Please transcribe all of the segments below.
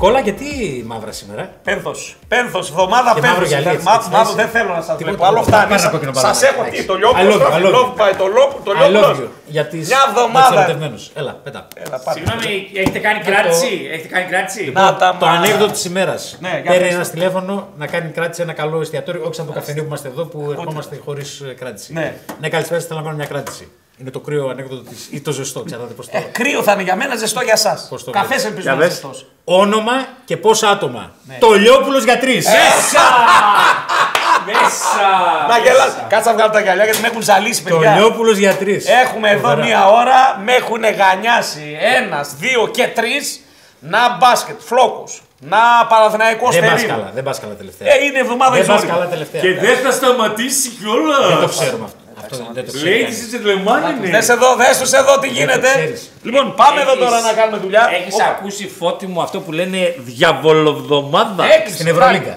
Νικόλα, γιατί μαύρα σήμερα. Πένθος, εβδομάδα μαύρο γυαλί, πένθος. έτσι, Μαύρο δεν θέλω να σας βλέπω. Άλλο φτάνει. Σας έχω τι, το λιόπουλο, το λιόπουλο. Μια εβδομάδα. Έλα, πετά. Συγγνώμη, έχετε κάνει κράτηση. Το ανέκδοτο της ημέρας. Ναι, Παίρνει ένα τηλέφωνο να κάνει κράτηση ένα καλό εστιατόριο, όχι σαν το καφενείο που είμαστε εδώ που ερχόμαστε χωρίς κράτηση. Ναι, καλησπέρα, θέλω να κάνω μια κράτηση. Είναι το κρύο ανέκδοτο της ή το ζεστό, ξέρετε πώς το. Κρύο θα είναι για μένα, ζεστό για εσάς. Καφές ελπίζω να είναι ζεστός. Όνομα και πόσα άτομα. Το Λιόπουλος για 3. Μέσα! Να γελάς. Κάτσε να βγάλω τα γυαλιά γιατί με έχουν ζαλίσει, Το παιδιά. Λιόπουλος για 3. Έχουμε εδώ μία ώρα, με έχουν γανιάσει 1, 2 και 3 να μπάσκετ, φλόκους. Να Παναθηναϊκός Θερίνο. Δεν πας καλά τελευταία. Είναι εβδομάδα Δεν πας ζόρι. καλά τελευταία. Και δεν θα σταματήσει κιόλας. Δεν το ξέρουμε αυτό. Δεν το ξέρουμε. Ladies and gentlemen. Δες τους εδώ τι γίνεται. Λοιπόν, πάμε εδώ τώρα να κάνουμε δουλειά. Έχεις ακούσει, Φώτη μου, αυτό που λένε διαβολοβδομάδα? Στην Ευρωλίγκα.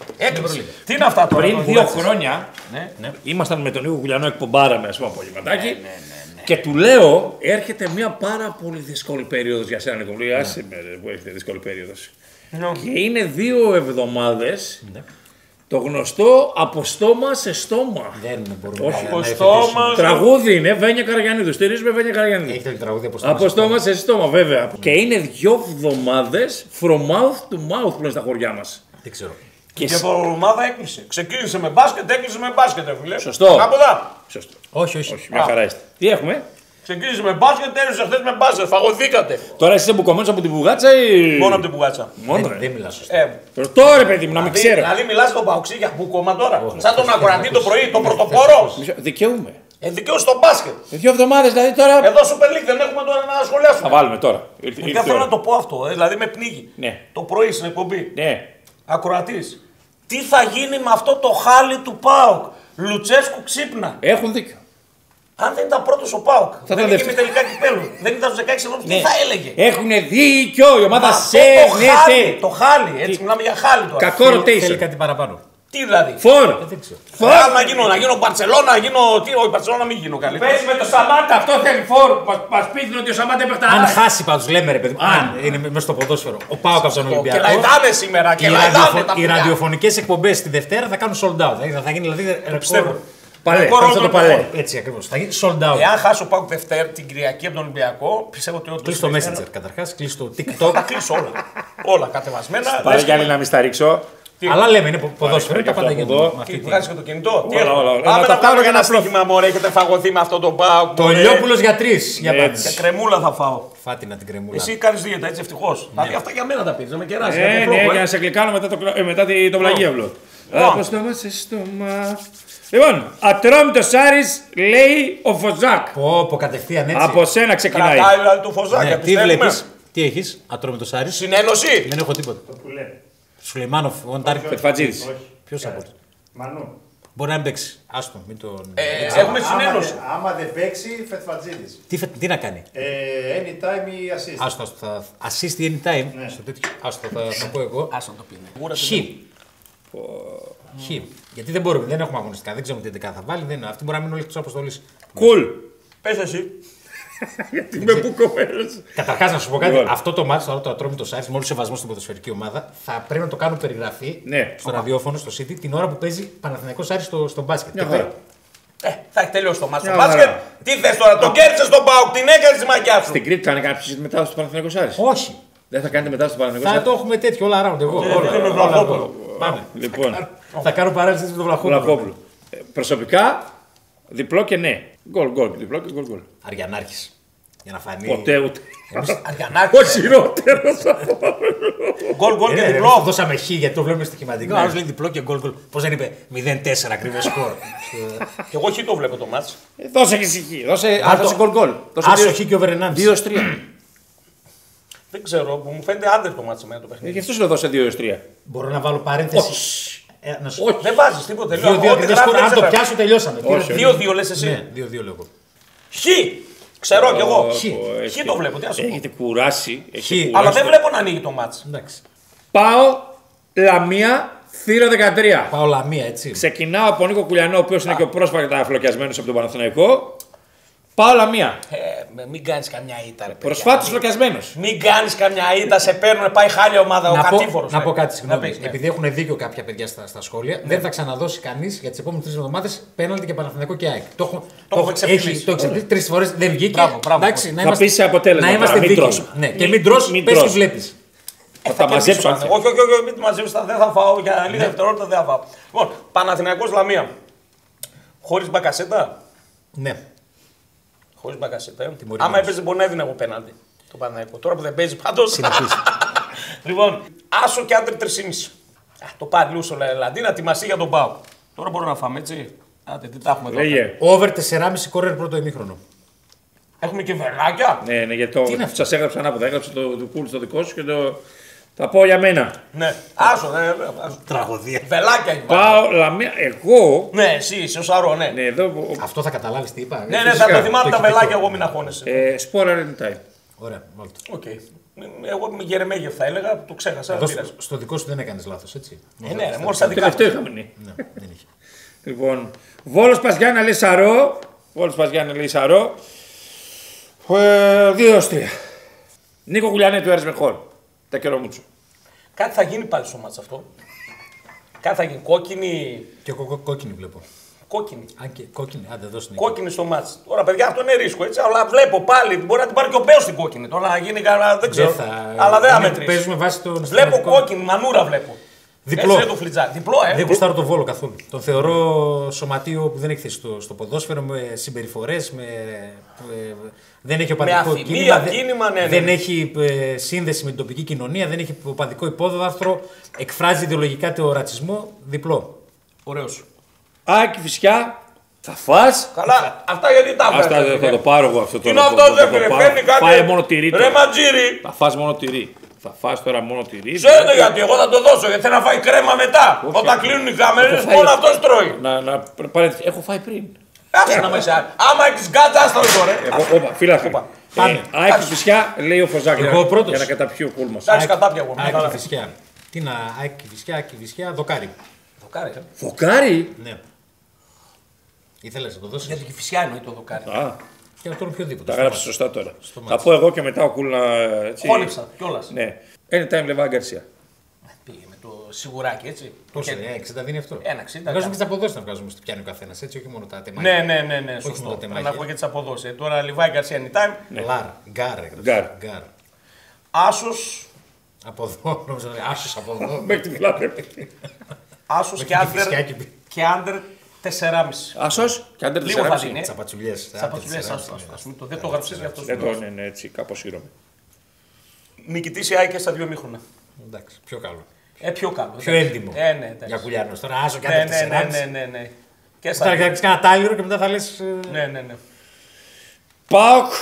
Τι είναι αυτά τώρα? Πριν 2 χρόνια ήμασταν με τον Νίκο Κουλιανό, εκπομπάραμε ας πούμε απογευματάκι. Και του λέω, έρχεται μια πάρα πολύ δύσκολη περίοδος για σένα, Νίκο. Μου λέει, άσε με που έρχεται δύσκολη περίοδος. Και είναι 2 εβδομάδες το γνωστό από στόμα σε στόμα. Δεν μπορούμε Από στόμα. Τραγούδι είναι, Βένια Καραγιαννίδου. Στηρίζουμε Βένια Καραγιαννίδου. Έχετε τραγούδι Από στόμα σε στόμα, βέβαια. Και είναι 2 εβδομάδες from mouth to mouth που λένε στα χωριά μας. Δεν ξέρω. Και η εβδομάδα έκλεισε. Ξεκίνησε με μπάσκετ, έκλεισε με μπάσκετ, φίλε. Σωστό. Κάπου εδώ. Σωστό. Όχι. Μια χαρά είστε. Τι έχουμε? Ξεκίνησε με μπάσκετ, έκλεισε χθες με μπάσκετ. Φαγωθήκατε. Τώρα εσύ είσαι μπουκωμένος από την πουγάτσα ή. Μόνο από την πουγάτσα. Μόνο. Δεν μιλάς σωστά. Τώρα, παιδί μου, να μην ξέρω. Δηλαδή, μιλάς στον Παοξή για μπουκώμα τώρα. Σαν τον ακροατή το πρωί, το πρωτοπόρο. Δικαιούμαι. Δικαίωσε στο μπάσκετ. 2 εβδομάδες δηλαδή τώρα. Εδώ Super League δεν έχουμε τώρα να σχολιάσουμε. Θα βάλουμε τώρα. Δεν θέλω να το πω αυτό, δηλαδή με πνίγει. Ναι. Το πρωί στην εκπομπή. Ναι. Ακροατής. Τι θα γίνει με αυτό το χάλι του ΠΑΟΚ. Λουτσέσκου ξύπνα. Έχουν δίκιο. Αν δεν ήταν πρώτος ο ΠΑΟΚ, δεν ήταν είχε με τελικά κυπέλλου. Δεν ήταν στους 16 εδώ, τι θα έλεγε. Έχουν δίκιο. Η ομάδα Αυτό το χάλι, σένεται. το χάλι, έτσι μιλάμε για χάλι τώρα. Κακό Θέλει rotation. κάτι παραπάνω. Τι δηλαδή. Φορ. Δεν ξέρω. Να γίνω Μπαρτσελώνα, να γίνω. Τι, όχι Μπαρτσελώνα, μην γίνω καλύτερα. Πες με το Σαμάτα, αυτό θέλει φόρ. Μας πείθουν ότι ο Σαμάτα έπαιχε Αν χάσει πάντως, λέμε ρε παιδί μου, αν είναι μέσα στο ποδόσφαιρο, ο Πάοκ από τον Και Ολυμπιακό. λαϊδάνε σήμερα, και λαϊδάνε τα Οι παιδιά. ραδιοφωνικές εκπομπές τη Δευτέρα θα κάνουν sold out. Θα γίνει δηλαδή ρεκόρ. Παλέ, Ρεκόρ αυτό το όλων των παλέ. χώρων. Έτσι ακριβώς. Θα γίνει sold out. Εάν χάσω Πάοκ Δευτέρα την Κυριακή από τον Ολυμπιακό, πιστεύω ότι όντως. Κλείς το Messenger καταρχάς, κλείς το Θα TikTok. τα κλείσω όλα. Όλα κατεβασμένα. Πάρε κι άλλη να μην στα ρίξω. Αλλά λέμε είναι ποδόσφαιρο, τα πάντα από γίνονται. εδώ. με αυτή Τι, τη- βγάζεις και το κινητό. Τι Όλα, έχω. όλα. Πάμε Να τα να πάρω πάρω για ένα να προφ- στοίχημα, μωρέ, έχετε φαγωθεί με αυτό το Πάοκ. Το Λιόπουλος για 3 για Έτσι. απάντηση. Και κρεμούλα θα φάω. Φάτινα την κρεμούλα. Εσύ κάνεις δίαιτα, έτσι ευτυχώς. Δηλαδή αυτά για μένα τα πήρες, να με κεράσει. Ναι, για να σε κλικάνω μετά το πλαγίαυλο. Από στόμα σε στόμα. Λοιπόν, ατρόμητος Άρης λέει ο Φωζάκ. Πω, κατευθείαν έτσι. Από σένα ξεκινάει. Κρατάει δηλαδή το φωζάκι. Ναι, τι βλέπεις, τι έχεις, ατρόμητος Άρης. Συνένωση. Δεν έχω τίποτα. Σουλεϊμάνοφ, on target. Φετφατζίδης. Ποιος από τους. Μανού. Μπορεί να μην παίξει. Άστο, μην τον. Έχουμε συνένωση. Άμα δεν παίξει, Φετφατζίδης. Τι να κάνει. Anytime ή assist. Άστο, θα assist ή anytime. Στο τέτοιο. Άστο, θα πω εγώ. Άσο το πίνε. Χ. Γιατί δεν μπορούμε, δεν έχουμε αγωνιστικά. Δεν ξέρουμε τι 11 θα βάλει. Δεν, αυτή μπορεί να μείνει όλη εκτός αποστολής. Κουλ. Πες εσύ. Γιατί με μπουκωμένος. Καταρχάς να σου πω κάτι. Λοιπόν. Αυτό το μάτι, το ατρόμητο Άρης, με όλο σεβασμό στην ποδοσφαιρική ομάδα, θα πρέπει να το κάνουν περιγραφή Ναι. στο ραδιόφωνο, στο City, την ώρα που παίζει Παναθηναϊκός Άρης στο μπάσκετ. Μια Και χαρά. πέρα. Θα έχει τελειώσει το μάτι στο Μια χαρά. μπάσκετ. Τι θες τώρα, τον κέρδισες στον Πάοκ, την έκανες τη μαγιά σου. Στην Κρήτη θα είναι κάποιος μετά στο Παναθηναϊκός Άρης. Όχι. Δεν θα κάνετε μετά στο Παναθηναϊκός Θα Άρης. το έχουμε τέτοιο όλα around. Εγώ. είναι με Βλαχόπουλο. Πάμε. Λοιπόν, Θα κάνω παράλληλη με τον Βλαχόπουλο. Βλαχόπουλο. Προσωπικά, διπλό και ναι. Γκολ, διπλό και γκολ. Αριανάρχης. Για να φανεί. Ποτέ ούτε. Αριανάκη. Ο χειρότερος. Γκολ και Ναι, διπλό. δώσαμε χ γιατί το βλέπουμε στοιχηματικά. Ο άλλος λέει διπλό και γκολ. Πώς δεν είπε 0-4 ακριβές σκορ. Και εγώ χι το βλέπω το μάτς. Δώσε και ησυχία. Δώσε γκολ. Άσο χ και over 1,5. 2-3. Δεν ξέρω, μου φαίνεται άντερ το μάτς εμένα το παιχνίδι. Γι' αυτό σου λέω δώσε 2-3. Μπορώ να βάλω παρένθεση. Να σου Όχι. Δεν βάζεις τίποτα. 2-2 ακριβές σκορ. Αν το πιάσω τελειώσαμε. Όχι. 2-2 λες εσύ. Ναι, 2-2 λέω εγώ. Χ. Ξέρω κι εγώ. Χ. Χ το βλέπω, τι ας σου πω. Έχετε κουράσει. Αλλά δεν βλέπω να ανοίγει το μάτς. Εντάξει. Πάω Λαμία θύρο 13. Πάω Λαμία, έτσι. Ξεκινάω από Νίκο Κουλιανό, ο οποίος είναι και ο πρόσφατα αφλοκιασμένος από τον Παναθηναϊκό. Πάω Λαμία. Μην κάνεις καμιά ήττα. Προσφάτως φλοκιασμένος. Μην κάνεις καμιά ήττα, σε παίρνουν, πάει χάλια ομάδα ο κατήφορος. Να πω κάτι, συγγνώμη. Ναι. Επειδή έχουν δίκιο κάποια παιδιά στα σχόλια, δεν θα ξαναδώσει κανείς για τις επόμενες 3 εβδομάδες πέναλτι και Παναθηναϊκό και ΑΕΚ. Το έχω εξεπλήσει 3 φορές, δεν βγήκε. Εντάξει, θα πεις σε αποτέλεσμα. να είμαστε δίκαιοι. Ναι, και μην τρως, πες και βλέπεις. Θα τα μαζέψω. Όχι, μην τα μαζέψω, δεν θα φάω για λίγα δευτερόλεπτα, δεν θα φάω. Λοιπόν, Παναθηναϊκός Λαμία. Χωρίς Μπακασέτα. Ναι. Χωρίς Μπακασέτα. Άμα έπαιζε μπορεί να έδινε εγώ πέναλτι το Παναθηναϊκό. Τώρα που δεν παίζει πάντως. Λοιπόν, άσο και άντρε 3,5. Το πάρει Λούσο Λαντίνα, τιμασί για τον Πάο. Τώρα μπορούμε να φάμε έτσι. Άντε, τι τα έχουμε εδώ. Over 4,5 κόρνερ πρώτο ημίχρονο. Έχουμε και βελάκια. Ναι, γιατί σας έγραψα ανάποδα. Έγραψε το κούλ στο δικό σου και το. Θα πω για μένα. Ναι, άσο. Τραγωδία. Βελάκια υπάρχει. Πάω Λαμία. Εγώ. Ναι, εσύ είσαι ο Σαρό, ναι. Αυτό θα καταλάβεις τι είπα. Ναι, θα τα θυμάμαι τα βελάκια, εγώ μην αγχώνεσαι. Σπόρα anytime. Ωραία, βάλτε. Οκ. Εγώ με Γερεμέγεφ θα έλεγα, το ξέχασα. Στο δικό σου δεν έκανες λάθος, έτσι. Ναι, μόνο στα δικά αυτό είχαμε. Ναι, δεν είχε. Λοιπόν, Βόλος Παζιάννα λέει Σαρό. Βόλος Παζιάννα λέει Σαρό. 2-3. Νίκο Γουλιανέ του Έρες με χώρο. Τα καιρομούτσου. Κάτι θα γίνει πάλι στο μάτς αυτό. Κάτι θα γίνει. Κόκκινη. Και κόκκινη βλέπω. Κόκκινη. Αν και κόκκινη, άντε δώσ' την. Κόκκινη στο μάτς. Τώρα, παιδιά, αυτό είναι ρίσκο έτσι. Αλλά βλέπω πάλι. Μπορεί να την πάρει και ο Μπέος την κόκκινη. Τώρα να γίνει καλά, δεν ξέρω. Αλλά δεν αμετρήσει. Παίζουμε βάσει τον. Βλέπω κόκκινη, μανούρα βλέπω. Διπλό. Έτσι, διπλό, Δεν κουστάρω τον Βόλο καθόλου. Τον θεωρώ σωματείο που δεν έχει θέση στο ποδόσφαιρο, με συμπεριφορές, δεν έχει οπαδικό κίνημα, ναι. Δεν έχει σύνδεση με την τοπική κοινωνία, δεν έχει οπαδικό υπόβαθρο, εκφράζει ιδεολογικά το ρατσισμό. Διπλό. Ωραίος. Άκη Φυσιά, θα φας. Καλά, αυτά γιατί τα φέρνει. Αυτά θα το πάρω εγώ αυτό τώρα. Είναι αυτό δεν φέρνει κάτι. Φάει μόνο τυρί. Ρε ματζίρι. Θα φας μόνο τυρί. Θα φας τώρα μόνο τυρί. Ξέρετε γιατί, εγώ θα το δώσω γιατί θέλει να φάει κρέμα μετά. Όταν κλείνουν οι κάμερες, μόνο αυτός τρώει. Έχω φάει πριν. Άσε να με σιάρει. Άμα έχεις γκάτσα, άστα το τώρα. Φίλα, Άκη Φυσιά, λέει ο Φωζάκης. Εγώ πρώτος. Για να καταπιεί ο κούλμας. Εντάξει, κατάπια εγώ. Άκη Φυσιά. Τι να, Άκη Φυσιά, δοκάρι. Δοκάρι. Ναι. Ήθελες να το δώσεις. Γιατί και Φυσιά εννοεί το δοκάρι. Και να τον οποιοδήποτε. Τα γράψεις σωστά τώρα. Θα πω εγώ και μετά ο Κούλ να. Χώνεψα κιόλας. Ναι. Anytime Λεβάν Γκαρσία. Πήγε με το σιγουράκι έτσι. Πόσο, 60 δίνει αυτό. 1,60. Βγάζουμε και τι αποδόσεις να βγάζουμε στο πιάνει ο καθένας, έτσι, όχι μόνο τα τεμάχια. Ναι, σωστό. Να έχω και τις αποδόσεις. Τώρα Λεβάν Γκαρσία anytime. Γκάρ. Άσος. Από εδώ, νόμιζα να λέει Άσος από εδώ. Μέχρι την πλάτη. Άσος και άντερ 4,5. Άσος και άντερ 4,5. Λίγο θα δίνει. Τσαπατσουλιές. Δεν το γράψεις γι' αυτό. Ναι, έτσι, κάπως ήρωμαι. Νικητής η ΑΕΚ στα 2 ημίχρονα. Εντάξει, πιο καλό. Πιο καλό. Πιο έντιμο. Ναι, για Κουλιανός. Τώρα Άσο και άντερ 4,5. Ναι. Και θα κάνεις κανένα τάλιρο και μετά θα λες. Ναι. ΠΑΟΚ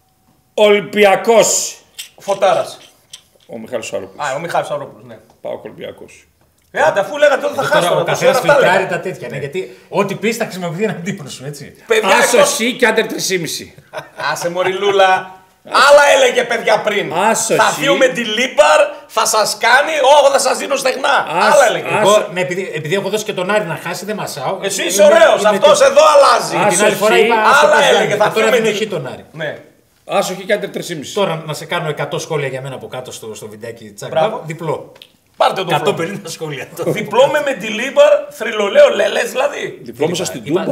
Ολυμπιακός. Φωτάρας. Ο Μιχάλης Σαρόπουλος. Ο Μιχάλης Σαρόπουλος, ναι. ΠΑΟΚ Ολυμπιακός. Αφού λέγατε ότι θα χάσω. Ο καθένας φιλτράρει τα τέτοια. Γιατί ό,τι πεις θα χρησιμοποιηθεί εναντίον σου, έτσι. Άσο εσύ και άντερ 3,5. Άσε μωριλούλα. Άλλα έλεγε παιδιά πριν. Θα φύγω με τη Λίμπαρ, θα σας κάνει, εγώ θα σας δίνω στεγνά. Άλλα έλεγε. Επειδή έχω δώσει και τον Άρη να χάσει, δεν μασάω. Εσύ είσαι ωραίος, αυτός εδώ αλλάζει. Την άλλη φορά είπα άλλα έλεγε, θα τώρα δεν έχει τον Άρη. Άσο και άντερ 3,5. Τώρα να σε κάνω 100 σχόλια για μένα από κάτω στο βιντεάκι τσακ. Διπλό. Πάρτε το 150 σχόλια. Διπλό με Μεντιλίμπαρ, θρυλολέο λελές δηλαδή. Διπλό μέσα στην Τούμπα.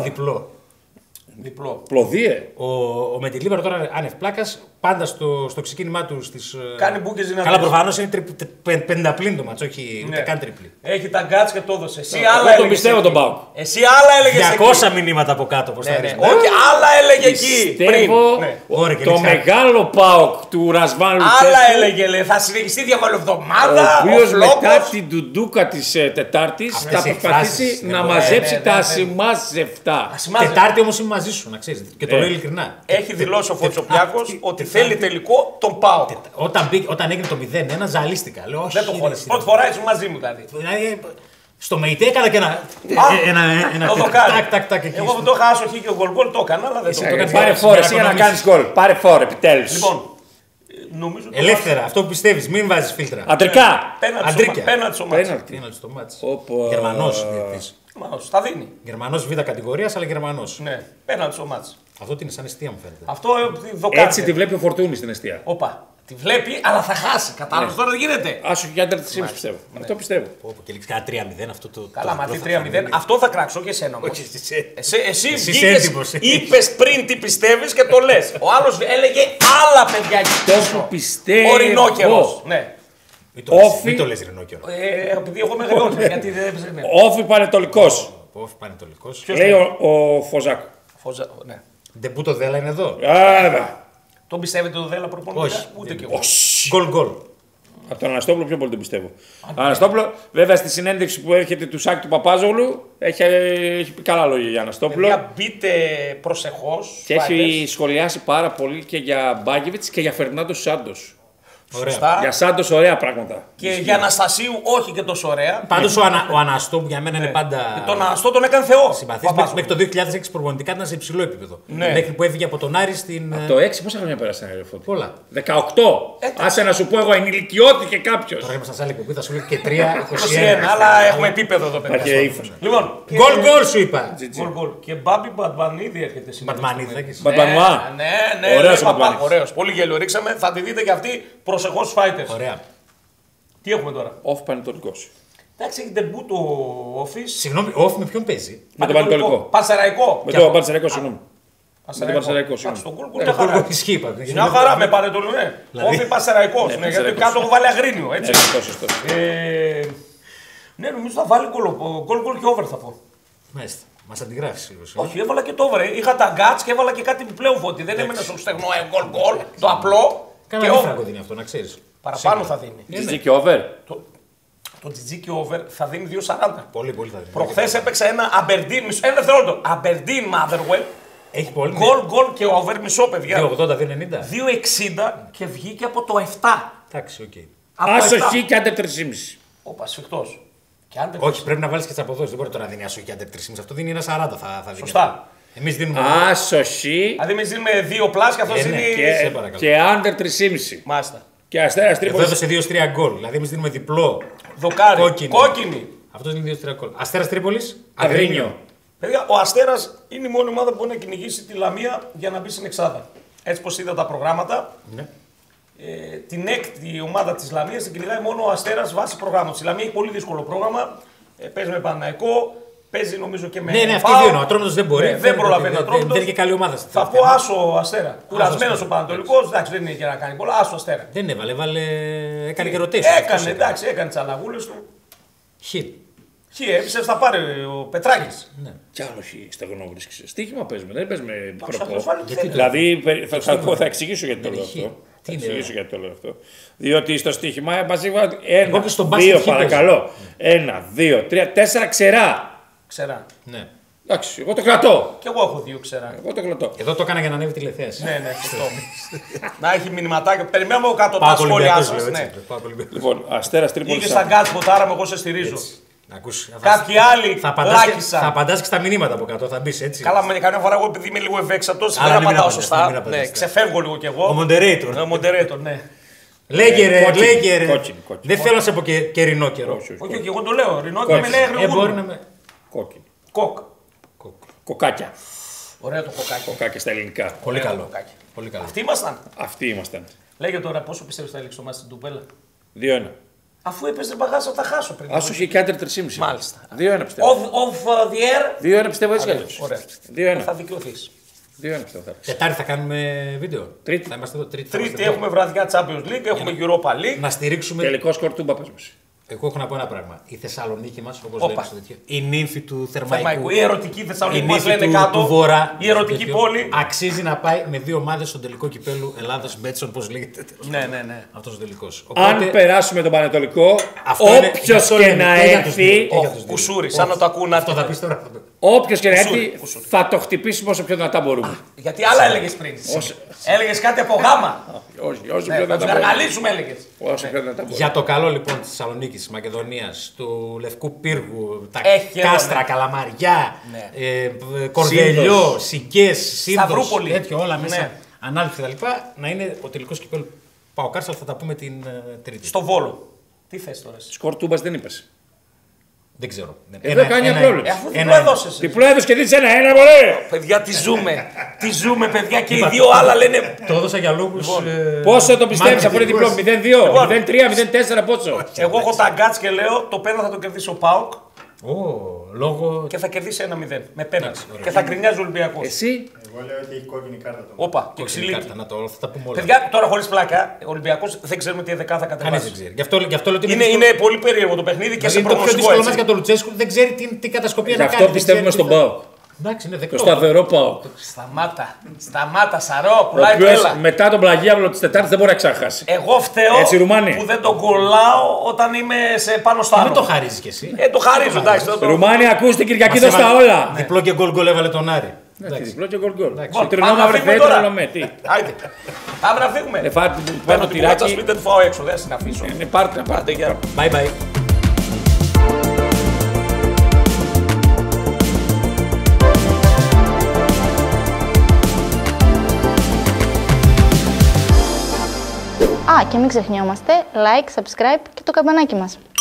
Διπλό. Πλωδίε. Ο Μεντιλίμπαρ τώρα άνευ πλάκας, πάντα στο ξεκίνημά του στις. Κάνει μπουκες δυνατές. Καλά, προφανώς είναι πενταπλήν το μάτς, όχι ούτε καν τριπλή. Έχει τα γκάτς και το έδωσε. Εσύ άλλα έλεγες. τον πιστεύω τον Πάο. Εσύ άλλα έλεγες. 200 μηνύματα από κάτω. Πώς θα ρίξουμε. Όχι, άλλα έλεγε εκεί. Το μεγάλο Πάοκ του Ρασβάν Λουτσέσκου. Άλλα έλεγε. Θα συνεχιστεί διαβολοβδομάδα. Ο οποίος μετά την ντουντούκα της Τετάρτης θα προσπαθήσει να μαζέψει τα ασημάζευτα. Τετάρτη όμως είμαι μαζί σου, να ξέρεις. Και το λέω ειλικρινά. Έχει δηλώσει ο Φωτσοπιάκος ότι θέλει τελικό τον ΠΑΟΚ. Όταν έγινε το 0-1, ζαλίστηκα. Λέω, δεν το χώρισε. Πρώτη φορά ήσουν μαζί μου δηλαδή. Στο ΜΕΙΤΕ έκανα και ένα. Το κάνει. Εγώ που το είχα άσοχη και ο γκολ το έκανα, αλλά δεν το έκανα. Πάρε φόρε για να κάνει γκολ. Πάρε φόρε, επιτέλους. Λοιπόν. Νομίζω ελεύθερα, αυτό που πιστεύεις, μην βάζεις φίλτρα. Αντρικά. Πέναλτι στο μάτς. Γερμανός διαιτητής. Γερμανός, θα δίνει. Γερμανός β' κατηγορίας, αλλά Γερμανός. Ναι, πέναλτι στο μάτς. Αυτό τι είναι, σαν εστία μου φαίνεται. Αυτό δοκάρει. Έτσι τη βλέπει ο Φορτούνης στην εστία. Όπα. Τη βλέπει, αλλά θα χάσει. Κατάλαβε τώρα τι γίνεται. Άσο και άντερ τη πιστεύω. Αυτό πιστεύω. Και λήξει κάνα 3-0 αυτό το. Καλά, μα τι 3-0. Αυτό θα κράξω και εσένα όμως. Εσύ έντυπος. είπε πριν τι πιστεύει και το λε. Ο άλλο έλεγε άλλα παιδιά εκεί Το που πιστεύω. Ο Ρινόκερος. Ναι. Μην το λες Ρινόκερο. Επειδή εγώ είμαι γρήγορο. Γιατί δεν ψάχνει. Όφι Πανετολικός. Όφι Πανετολικός. Λέει ο Φωζάκ. Ναι. Ντεμπούτο Δέλα είναι εδώ. Άρα. Τον πιστεύετε το Δέλα προπονητικά? Όχι. Ούτε κι εγώ. Γκολ. Από τον Αναστόπουλο πιο πολύ τον πιστεύω. Ο Αναστόπουλο, βέβαια στη συνέντευξη που έρχεται του Σάκη του Παπάζογλου, έχει πει καλά λόγια για Αναστόπουλο. Παιδιά, μπείτε προσεχώς. Και έχει σχολιάσει πάρα πολύ και για Μπάγκεβιτς και για Φερνάντο Σάντος. Σωστά. Για Σάντος ωραία πράγματα. Και για Αναστασίου όχι και τόσο ωραία. Πάντως ο Αναστό που για μένα είναι πάντα. Τον Αναστό τον έκανε Θεό. Συμπαθής. Μέχρι το 2006 προπονητικά ήταν σε υψηλό επίπεδο. Ναι. Μέχρι που έφυγε από τον Άρη στην. Από το 6 πόσα χρόνια πέρασαν ρε Φώτη? Πολλά. 18. Άσε να σου πω εγώ, ενηλικιώθηκε κάποιο. Τώρα είμαστε σε άλλη εκπομπή, θα σου λέω και 3-21. Αλλά έχουμε επίπεδο εδώ πέρα. Λοιπόν, Γκολ σου είπα. γκολ. Και Μπάμπι Μπατμανίδη έρχεται σήμερα. Μπατμανουά. Ναι, ωραίος. Πολύ γέλιο ρίξαμε. Θα τη δείτε και αυτή προσεχώς fighters. Ωραία. Τι έχουμε τώρα? Όφι Πανετολικός. Εντάξει, έχει ντεμπού το Office. Συγγνώμη, όφι με ποιον παίζει? Με τον Πανετολικό. Πανσεραϊκό. Με τον Πανσεραϊκό, συγγνώμη. Πανσεραϊκό. συγγνώμη. Στον γκολ μια χαρά. Ισχύει. Μια χαρά με Πανετολικό. Όφι Πανσεραϊκό. Γιατί κάτω έχω βάλει Αγρίνιο. Έτσι. Σωστό. Ναι, νομίζω θα βάλει γκολ και over θα πω. Μάλιστα. Μας αντιγράφεις λίγο. Όχι, έβαλα και το over. Είχα τα γκάτς και έβαλα και κάτι επιπλέον Φώτη. Δεν έμενε στο στεγνό γκολ, το απλό. Κάνα δίφραγκο δίνει αυτό, να ξέρεις. Παραπάνω θα δίνει. GG και over. Το GG και over θα δίνει 2,40. Πολύ θα δίνει. Προχθές έπαιξα ένα Aberdeen, ένα δευτερόλεπτο. Aberdeen Motherwell. Έχει πολύ. Γκολ και over μισό παιδιά. 2,80-2,90. 2,60 και βγήκε από το 7. Εντάξει, οκ. Άσο χ και άντερ 3,5. Όπα, σφιχτός. Όχι, πρέπει να βάλεις και τις αποδόσεις. Δεν μπορεί τώρα να δίνει άσο και άντερ 3,5. Αυτό δίνει ένα 40 θα δίνει. Σωστά. Εμείς δίνουμε. Άσο χ. Δηλαδή εμείς δίνουμε 2 πλάς και αυτός δίνει. Και άντερ 3,5. Μάλιστα. Και Αστέρας Εδώ Τρίπολης. έδωσε 2-3 γκολ. Δηλαδή εμείς δίνουμε διπλό. Δοκάρι. Κόκκινη. Αυτό είναι 2-3 γκολ. Αστέρας Τρίπολης. Αγρίνιο. Παιδιά, ο Αστέρας είναι η μόνη ομάδα που μπορεί να κυνηγήσει τη Λαμία για να μπει στην εξάδα. Έτσι πως είδα τα προγράμματα. Ναι. Την έκτη ομάδα της Λαμίας την κυνηγάει μόνο ο Αστέρας βάσει προγράμματος. Η Λαμία έχει πολύ δύσκολο πρόγραμμα. Παίζει με Παναθηναϊκό, παίζει νομίζω και με. Ναι, αυτή δύο. Ο Ατρόμητος δεν μπορεί. Δεν προλαβαίνει ο Ατρόμητος. Δεν είναι και καλή ομάδα. Θα πω άσο Αστέρα. Κουρασμένος ο Πανατολικός, εντάξει δεν είναι και να κάνει πολλά. Άσο Αστέρα. Δεν έβαλε, έκανε και ρωτήσει. Έκανε τις αλλαγούλες του. Χ. Έπεισε, θα πάρει ο Πετράκης. Κι άλλο χ στεγνό βρίσκεσαι. Στοίχημα παίζουμε, δεν παίζουμε προπό. Γιατί Δηλαδή θα εξηγήσω γιατί το λέω αυτό. Θα εξηγήσω γιατί το λέω αυτό. Διότι στο στοίχημα μαζί βάζει 1, 2 παρακαλώ. 1, 2, 3, 4 ξερά. Ξερά. Ναι. Εντάξει, εγώ το κρατώ. Κι εγώ έχω 2 ξερά. Εγώ το κρατώ. Εδώ το έκανα για να ανέβει τηλεθέαση. Ναι, αυτό. Να έχει μηνυματάκια. Περιμένουμε κάτω τα σχόλιά σας. Λοιπόν, Αστέρας Τρίπολης. Είχε σαν κάτι ποτάρα μου, εγώ σε στηρίζω. Κάποιοι άλλοι λάκισαν. Θα απαντάς και στα μηνύματα από κάτω, θα μπεις έτσι. Καλά, με καμιά φορά εγώ επειδή είμαι λίγο ευέξατος, δεν απαντάω σωστά. Ναι, ξεφεύγω λίγο κι εγώ. Ο moderator. Ναι. Λέγε ρε. Δεν θέλω να σε πω και Ρινόκερο. Όχι, εγώ το λέω. Ρινόκερο με λέει γρήγορα. Κόκκινο. Κοκ. Κοκάκια. Ωραίο το κοκάκι. Κοκάκια στα ελληνικά. Πολύ καλό. Αυτοί ήμασταν. Λέγε τώρα πόσο πιστεύεις θα έλειξε το μάτι στην Τουμπέλα. 2-1. Αφού είπες δεν παγάσω, θα χάσω πριν. Άσο είχε και άντερ 3,5. Μάλιστα. 2-1 πιστεύω. Off the air. 2-1 πιστεύω έτσι κι αλλιώς. Ωραία. Θα δικαιωθείς. 2-1 πιστεύω. Τετάρτη θα κάνουμε βίντεο. Τρίτη. Θα είμαστε εδώ. Τρίτη έχουμε βραδιά Champions League, έχουμε Europa League. Να στηρίξουμε. Τελικό σκορ του Μπαπέσμος. Εγώ έχω να πω ένα πράγμα. Η Θεσσαλονίκη μας, όπως λέμε στο τέτοιο, η νύμφη του Θερμαϊκού. Η ερωτική Θεσσαλονίκη μας νύμφη λένε κάτω. Του Βορρά. Η ερωτική πόλη. Αξίζει να πάει με 2 ομάδες στον τελικό κυπέλου Ελλάδας Μπέτσον, πώς λέγεται. Ναι. Αυτός ο τελικός. Αν περάσουμε τον Πανετολικό, όποιος και να έρθει. Κουσούρι, σαν να το ακούνε. Αυτό θα πεις τώρα. Όποιος και να έρθει, θα το χτυπήσουμε όσο πιο δυνατά μπορούμε. Γιατί άλλα έλεγες πριν. Έλεγες κάτι από γάμα. Όχι, όσο πιο Να δυνατά την μπορούμε. αργαλίσουμε έλεγες. Όσο πιο δυνατά μπορούμε. Για το καλό λοιπόν της Θεσσαλονίκης, της Μακεδονίας, του Λευκού Πύργου, τα Έχει κάστρα, ναι. καλαμαριά, Ναι. Κορδελιό, Σικές, Σύνδος, Σταυρούπολη. τέτοιο όλα μέσα, Ναι. ανάληψη κτλ. Να είναι ο τελικός κυπέλου Παοκάρς, αλλά θα τα πούμε την Τρίτη. Στο Βόλο. Τι θες τώρα εσύ. Σκορ Τούμπας δεν είπες. Δεν ξέρω. Δεν κάνει μια πρόβλεψη. Αφού διπλό έδωσες. Διπλό έδωσε και δίνει ένα μωρέ. Παιδιά, τι ζούμε. Τι ζούμε, παιδιά, και οι δύο άλλα λένε. Το έδωσα για λόγους. Πόσο το πιστεύει αυτό είναι διπλό, 0-2, 0-3, 0-4, πόσο. Εγώ έχω τα γκάτς και λέω το πέναλτι θα το κερδίσει ο ΠΑΟΚ. Λόγω. Και θα κερδίσει 1-0 με πέναλτι. Και θα γκρινιάζει ο Ολυμπιακός. Εσύ. Εγώ λέω ότι έχει κόκκινη κάρτα το. Όπα, και ξυλίκι. Παιδιά, τώρα χωρίς πλάκα, ο Ολυμπιακός δεν ξέρουμε τι 11 θα κατεβάσει. Γι' αυτό λέω ότι είναι πολύ περίεργο το παιχνίδι και σε προγνωστικό. Το πιο δύσκολο μας για τον Λουτσέσκου δεν ξέρει τι κατασκοπία να κάνει. Γι' αυτό πιστεύουμε στον ΠΑΟΚ. Εντάξει, είναι δεκτό. Το σταθερό ΠΑΟΚ. Σταμάτα, Σαρό, πουλάει τρέλα. Μετά τον πλαγίαυλο της Τετάρτης δεν μπορεί να ξαχάσει. Εγώ φταίω που δεν τον κολλάω όταν είμαι πάνω στο άλλο. Δεν το χαρίζει κι εσύ. Το χαρίζω, εντάξει. Ρουμάνια, ακούστε Κυριακή δώσ' τα όλα. Διπλό και γκολ έβαλε τον Άρη. Διπλό και γκολ. Πάμε να φύγουμε. Παίρνω τυράκι. Δεν φάω έξω, δεν την αφήσω. Πάρτε. Bye bye. Και μην ξεχνιόμαστε, like, subscribe και το καμπανάκι μας.